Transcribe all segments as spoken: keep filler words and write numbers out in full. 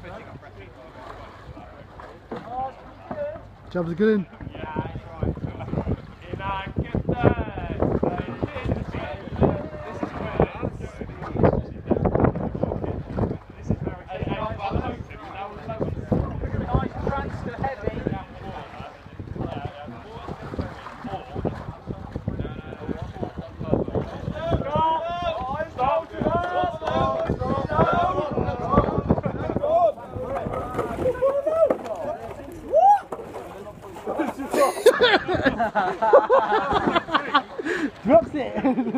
Job's good in. Drops it!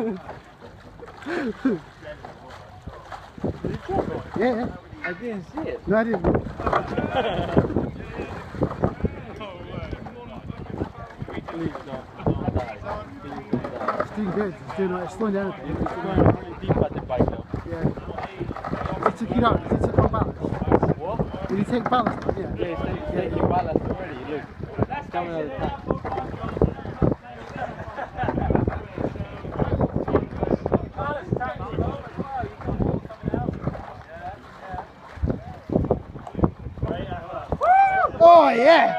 Yeah, yeah. I didn't see it. No, I didn't. Please don't. It's doing good. It's doing it's slowing down a bit. It's going really deep at the bike now. Yeah. Did he took it out? Did he take on balance? What? Did he take balance? Yeah. Yeah, he's taking, taking balance already. Look, it's coming all the time. Oh yeah!